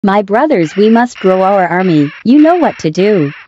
My brothers, we must grow our army. You know what to do.